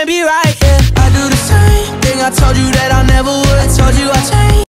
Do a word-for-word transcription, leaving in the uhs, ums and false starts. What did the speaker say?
can't be right, yeah. I do the same thing I told you that I never would. I told you I changed.